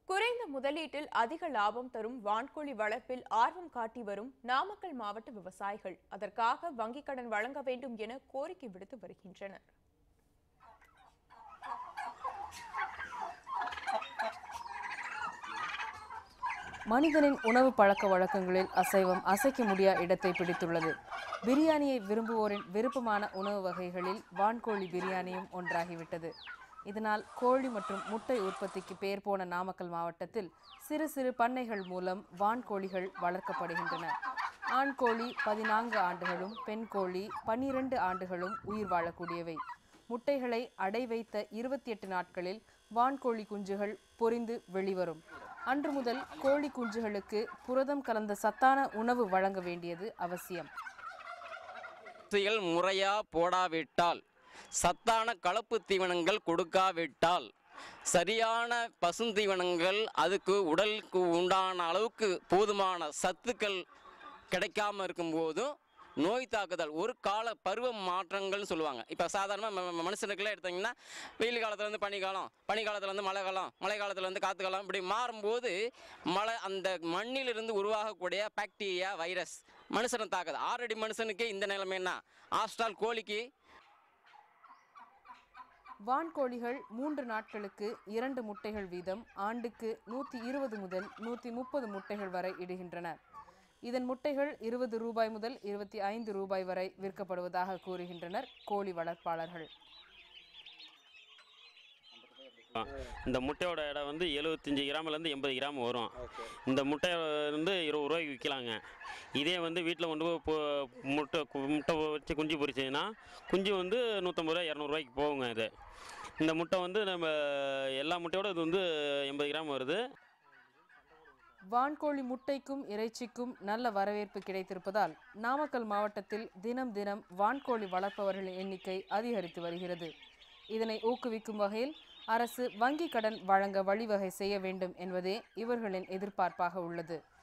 குறைந்த முதலீட்டில் அதிக லாபம் தரும் வான்கோழி வளர்ப்பில் ஆர்வம் காட்டி வரும் நாமக்கல் மாவட்ட விவசாயிகள் அதற்காக வங்கிக் கடன் வழங்க வேண்டும் என கோரிக்கை விடுத்து வருகின்றனர். மனிதனின் உணவு பழக்க வழக்கங்களில் அசைவம் அசைக்க முடியா இடத்தை பிடித்துள்ளது. பிரியாணியை விரும்புவோரின் விருப்பமான உணவு வகைகளில் வான்கோழி பிரியாணியும் ஒன்றாகிவிட்டது. இதனால் கோழி மற்றும் முட்டை உற்பத்திக்கு பெயர் போன நாமக்கல் மாவட்டத்தில் சிறு சிறு பண்ணைகள் மூலம் வான்கோழிகள் வளர்க்கப்படுகின்றன. ஆண் கோழி 14 ஆண்டுகளும் பெண் கோழி 12 ஆண்டுகளும் உயிர் வாழக்கூடியவை. முட்டைகளை அடை வைத்த 28 நாட்களில் வான்கோழி குஞ்சுகள் பொரிந்து வெளிவரும். அன்று முதல் கோழி குஞ்சுகளுக்கு புரதம் கலந்த சத்தான உணவு வழங்க வேண்டியது அவசியம். முறையா போடாவிட்டால், சத்தான கலப்பு தீவனங்கள் கொடுக்காவிட்டால், சரியான பசுந்தீவனங்கள் அதுக்கு உடலுக்கு உண்டான அளவுக்கு போதுமான சத்துக்கள் கிடைக்காம இருக்கும்போதும் நோய் தாக்குதல் ஒரு கால பருவ மாற்றங்கள்னு சொல்லுவாங்க. இப்போ சாதாரணமாக மனுஷனுக்குலாம் எடுத்திங்கன்னா வெயில் காலத்துலேருந்து பனிக்காலம், பனிக்காலத்துலேருந்து மழை காலம், மழை காலத்துலேருந்து காற்று காலம், இப்படி மாறும்போது அந்த மண்ணிலிருந்து உருவாகக்கூடிய பாக்டீரியா வைரஸ் மனுஷனை தாக்குது. ஆல்ரெடி மனுஷனுக்கே இந்த நிலைமைன்னா ஆஸ்ட்ரால் கோழிக்கு. வான்கோழிகள் 3 நாட்களுக்கு 2 முட்டைகள் வீதம் ஆண்டுக்கு 120 முதல் 130 முட்டைகள் வரை இடுகின்றன. இதன் முட்டைகள் 20 ரூபாய் முதல் 25 ரூபாய் வரை விற்கப்படுவதாக கூறுகின்றனர் கோழி வளர்ப்பாளர்கள். இந்த முட்டையோட எடை வந்து 75 கிராம்லேருந்து 80 கிராம் வரும். இந்த முட்டை வந்து 20 ரூபாய்க்கு விற்கலாங்க. இதே வந்து வீட்டில் கொண்டு போய் முட்டை வச்சு குஞ்சு பொரிச்சதுன்னா குஞ்சு வந்து 150 ரூபாய் 200 ரூபாய்க்கு போகுங்க. இது இந்த முட்டை வந்து நம்ம எல்லா முட்டையோட இது வந்து 80 கிராம் வருது. வான்கோழி முட்டைக்கும் இறைச்சிக்கும் நல்ல வரவேற்பு கிடைத்திருப்பதால் நாமக்கல் மாவட்டத்தில் தினம் தினம் வான்கோழி வளர்ப்பவர்களின் எண்ணிக்கை அதிகரித்து வருகிறது. இதனை ஊக்குவிக்கும் வகையில் அரசு வங்கி கடன் வழங்க வழிவகை செய்ய வேண்டும் என்பதே இவர்களின் எதிர்பார்ப்பாக உள்ளது.